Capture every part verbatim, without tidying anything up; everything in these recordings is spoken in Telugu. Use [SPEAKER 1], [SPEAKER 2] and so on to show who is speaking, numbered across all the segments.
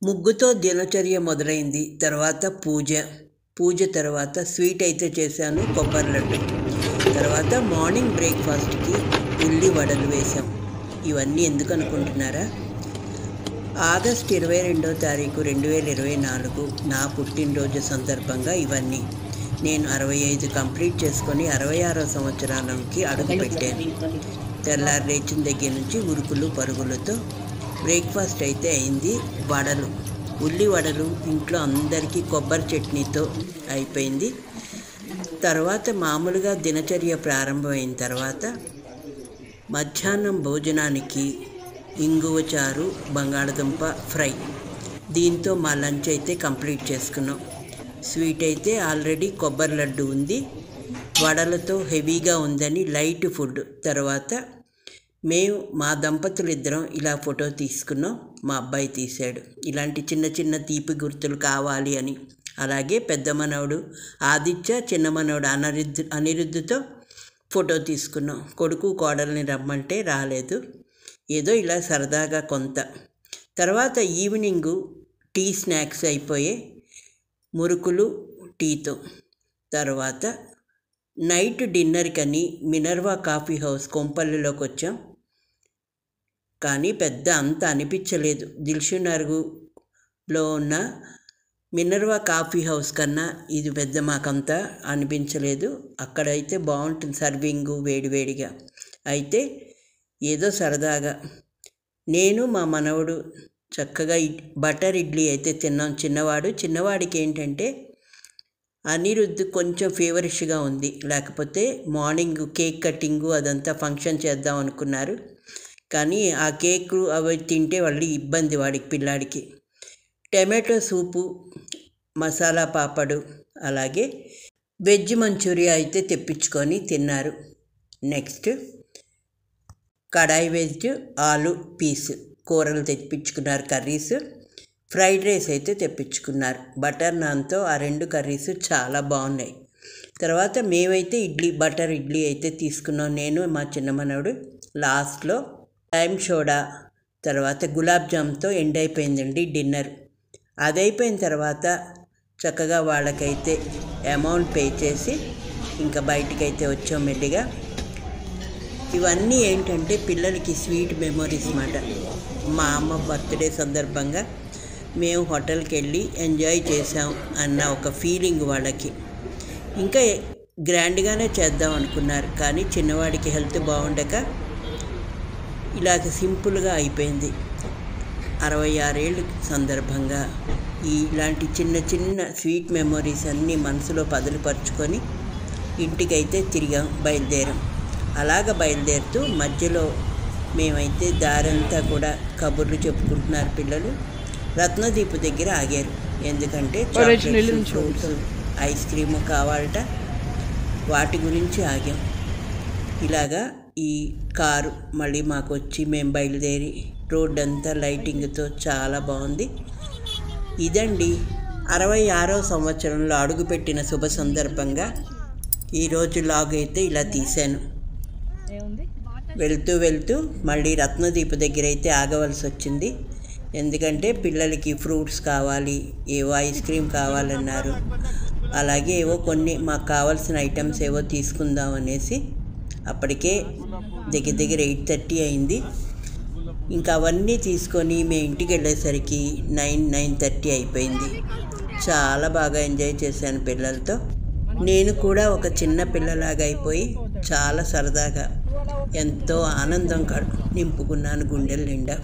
[SPEAKER 1] ముగ్గుతో దినచర్య మొదలైంది. తర్వాత పూజ పూజ తర్వాత స్వీట్ అయితే చేశాను, కొబ్బరి లడ్డు. తర్వాత మార్నింగ్ బ్రేక్ఫాస్ట్కి ఉల్లి వడలు వేశాం. ఇవన్నీ ఎందుకు అనుకుంటున్నారా? ఆగస్ట్ ఇరవై రెండో తారీఖు రెండు వేల ఇరవై నాలుగు నా పుట్టినరోజు సందర్భంగా ఇవన్నీ. నేను అరవై ఐదు కంప్లీట్ చేసుకొని అరవై ఆరో సంవత్సరాలకి అడుగు పెట్టాను. తెల్లారి లేచిన దగ్గర నుంచి ఉరుకులు పరుగులతో బ్రేక్ఫాస్ట్ అయితే అయింది. వడలు, ఉల్లి వడలు ఇంట్లో అందరికీ కొబ్బరి చట్నీతో అయిపోయింది. తర్వాత మామూలుగా దినచర్య ప్రారంభమైన తర్వాత మధ్యాహ్నం భోజనానికి ఇంగువ చారు, బంగాళదుంప ఫ్రై. దీంతో మా లంచ్ అయితే కంప్లీట్ చేసుకున్నాం. స్వీట్ అయితే ఆల్రెడీ కొబ్బరి లడ్డు ఉంది. వడలతో హెవీగా ఉందని లైట్ ఫుడ్. తర్వాత మేము మా దంపతులు ఇద్దరం ఇలా ఫోటో తీసుకున్నాం. మా అబ్బాయి తీశాడు. ఇలాంటి చిన్న చిన్న తీపి గుర్తులు కావాలి అని. అలాగే పెద్ద మనవడు ఆదిత్య, చిన్న మనవడు అనిరుద్ధ్ అనిరుద్ధుతో ఫోటో తీసుకున్నాం. కొడుకు కోడల్ని రమ్మంటే రాలేదు. ఏదో ఇలా సరదాగా కొంత. తర్వాత ఈవినింగు టీ స్నాక్స్ అయిపోయే, మురుకులు టీతో. తర్వాత నైట్ డిన్నర్కని మినర్వా కాఫీ హౌస్ కొంపల్లిలోకి వచ్చాం. కానీ పెద్ద అంత అనిపించలేదు. దిల్షుక్నగర్లో ఉన్న మినర్వా కాఫీ హౌస్ కన్నా ఇది పెద్ద మాకంతా అనిపించలేదు. అక్కడైతే బాగుంటుంది సర్వింగు వేడివేడిగా. అయితే ఏదో సరదాగా నేను మా మనవడు చక్కగా బటర్ ఇడ్లీ అయితే తిన్నాం. చిన్నవాడు చిన్నవాడికి ఏంటంటే అనిరుద్ధ్ కొంచెం ఫీవరిష్గా ఉంది. లేకపోతే మార్నింగ్ కేక్ కటింగు అదంతా ఫంక్షన్ చేద్దాం అనుకున్నారు. కానీ ఆ కేకు అవి తింటే వాళ్ళు ఇబ్బంది వాడికి, పిల్లాడికి. టమాటో సూపు, మసాలా పాపడు, అలాగే వెజ్ మంచూరియా అయితే తెప్పించుకొని తిన్నారు. Next kadai veg, aloo peas కూరలు తెప్పించుకున్నారు. కర్రీస్, ఫ్రైడ్ రైస్ అయితే తెప్పించుకున్నారు. బటర్ నాన్తో ఆ రెండు కర్రీస్ చాలా బాగున్నాయి. తర్వాత మేమైతే ఇడ్లీ, బటర్ ఇడ్లీ అయితే తీసుకున్నాం. నేను మా చిన్న మనవడు. లాస్ట్లో లైమ్ సోడా, తర్వాత గులాబ్ జామ్తో ఎండ్ అయిపోయిందండి డిన్నర్. అదైపోయిన తర్వాత చక్కగా వాళ్ళకైతే అమౌంట్ పే చేసి ఇంకా బయటికైతే వచ్చాం మెల్లిగా. ఇవన్నీ ఏంటంటే పిల్లలకి స్వీట్ మెమొరీస్ మాట. మా అమ్మ బర్త్డే సందర్భంగా మేము హోటల్కి వెళ్ళి ఎంజాయ్ చేసాం అన్న ఒక ఫీలింగ్ వాళ్ళకి. ఇంకా గ్రాండ్గానే చేద్దాం అనుకున్నారు. కానీ చిన్నవాడికి హెల్త్ బాగుండక ఇలాగ సింపుల్గా అయిపోయింది. అరవై ఆరేళ్ళ సందర్భంగా ఇలాంటి చిన్న చిన్న స్వీట్ మెమొరీస్ అన్నీ మనసులో పదులుపరుచుకొని ఇంటికైతే తిరిగాం, బయలుదేరాం. అలాగ బయలుదేరుతూ మధ్యలో మేమైతే దారంతా కూడా కబుర్లు చెప్పుకుంటున్నారు పిల్లలు. రత్నదీపు దగ్గర ఆగారు. ఎందుకంటే చాక్లెట్స్, ఫ్రూట్స్, ఐస్ క్రీము కావాలట. వాటి గురించి ఆగాం. ఇలాగా ఈ కారు మళ్ళీ మాకు వచ్చి మేము బయలుదేరి రోడ్ అంతా లైటింగ్తో చాలా బాగుంది. ఇదండి అరవై ఆరో సంవత్సరంలో అడుగుపెట్టిన శుభ సందర్భంగా ఈరోజు లాగ్ అయితే ఇలా తీశాను. వెళ్తూ వెళ్తూ మళ్ళీ రత్నదీపు దగ్గర అయితే ఆగవలసి వచ్చింది. ఎందుకంటే పిల్లలకి ఫ్రూట్స్ కావాలి, ఏవో ఐస్ క్రీమ్ కావాలన్నారు. అలాగే ఏవో కొన్ని మాకు కావాల్సిన ఐటమ్స్ ఏవో తీసుకుందాం అనేసి అప్పటికే దగ్గర దగ్గర ఎయిట్ థర్టీ అయింది. ఇంకా అవన్నీ తీసుకొని మేము ఇంటికి వెళ్ళేసరికి నైన్ నైన్ థర్టీ అయిపోయింది. చాలా బాగా ఎంజాయ్ చేశాను పిల్లలతో. నేను కూడా ఒక చిన్న పిల్లలాగా అయిపోయి చాలా సరదాగా ఎంతో ఆనందం నింపుకున్నాను గుండెల నిండా.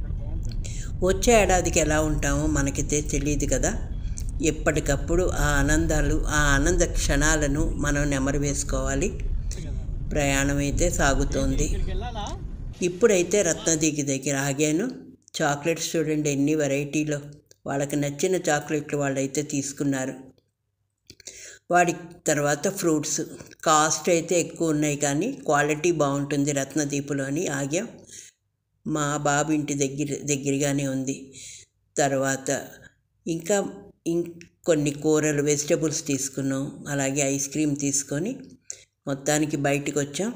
[SPEAKER 1] వచ్చే ఏడాదికి ఎలా ఉంటామో మనకైతే తెలియదు కదా. ఎప్పటికప్పుడు ఆ ఆనందాలు, ఆ ఆనంద క్షణాలను మనం నెమరు వేసుకోవాలి. ప్రయాణం అయితే సాగుతోంది. ఇప్పుడైతే రత్నదీకి దగ్గర ఆగాను. చాక్లెట్స్ చూడండి ఎన్ని వెరైటీలో. వాళ్ళకి నచ్చిన చాక్లెట్లు వాళ్ళైతే తీసుకున్నారు. వాడి తర్వాత ఫ్రూట్స్ కాస్ట్ అయితే ఎక్కువ ఉన్నాయి కానీ క్వాలిటీ బాగుంటుంది రత్నదీపులో అని ఆగాం. మా బాబు ఇంటి దగ్గర దగ్గరగానే ఉంది. తర్వాత ఇంకా ఇంకొన్ని కూరలు, వెజిటబుల్స్ తీసుకున్నాం. అలాగే ఐస్ క్రీమ్ తీసుకొని మొత్తానికి బయటకు వచ్చాం.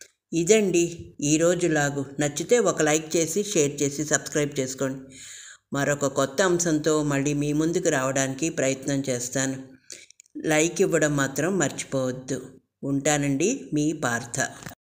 [SPEAKER 1] ఇదండి ఈరోజు లాగు. నచ్చితే ఒక లైక్ చేసి, షేర్ చేసి, సబ్స్క్రైబ్ చేసుకోండి. మరొక కొత్త అంశంతో మళ్ళీ మీ ముందుకు రావడానికి ప్రయత్నం చేస్తాను. లైక్ ఇవ్వడం మాత్రం మర్చిపోవద్దు. ఉంటానండి, మీ పార్థ.